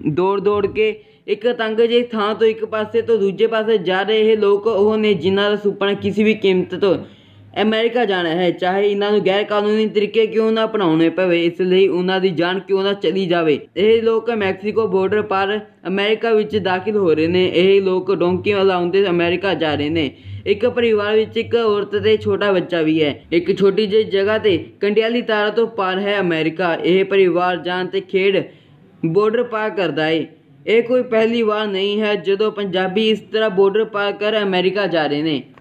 ਦੌੜ ਦੌੜ ਕੇ ਇੱਕ ਤੰਗ ਜਿਹੀ ਥਾਂ ਤੋਂ ਇੱਕ ਪਾਸੇ ਤੋਂ ਦੂਜੇ ਪਾਸੇ ਜਾ ਰਹੇ ਇਹ ਲੋਕ ਉਹ ਨੇ ਜਿਨ੍ਹਾਂ ਦਾ ਸੁਪਨਾ ਕਿਸੇ ਵੀ ਕੀਮਤ ਤੋਂ ਅਮਰੀਕਾ ਜਾਣਾ ਹੈ, ਚਾਹੇ ਇਹਨਾਂ ਨੂੰ ਗੈਰ ਕਾਨੂੰਨੀ ਤਰੀਕੇ ਕਿਉਂ ਨਾ ਅਪਣਾਉਣੇ ਪਵੇ। ਇਸ ਲਈ ਉਹਨਾਂ ਦੀ ਜਾਨ ਕਿਉਂ ਨਾ ਚਲੀ ਜਾਵੇ। ਇਹ ਲੋਕ ਮੈਕਸੀਕੋ ਬਾਰਡਰ ਪਾਰ ਅਮਰੀਕਾ ਵਿੱਚ ਦਾਖਲ ਹੋ ਰਹੇ ਨੇ। ਇਹ ਲੋਕ ਡੋਂਕੀਆਂ ਲਾਉਂਦੇ ਅਮਰੀਕਾ ਜਾ ਰਹੇ ਨੇ। ਇੱਕ ਪਰਿਵਾਰ ਵਿੱਚ ਇੱਕ ਔਰਤ ਤੇ ਛੋਟਾ ਬੱਚਾ ਵੀ ਹੈ। ਇੱਕ ਛੋਟੀ ਜਿਹੀ ਜਗ੍ਹਾ ਤੇ ਕੰਡਿਆਲੀ ਤਾਰਾਂ ਤੋਂ ਪਾਰ ਹੈ ਅਮਰੀਕਾ। ਇਹ ਪਰਿਵਾਰ ਜਾਨ ਤੇ ਖੇਡ ਬਾਰਡਰ ਪਾਰ ਕਰਦਾ ਏ। ਇਹ ਕੋਈ ਪਹਿਲੀ ਵਾਰ ਨਹੀਂ ਹੈ ਜਦੋਂ ਪੰਜਾਬੀ ਇਸ ਤਰ੍ਹਾਂ ਬਾਰਡਰ ਪਾਰ ਕਰ ਅਮਰੀਕਾ ਜਾ ਰਹੇ ਨੇ।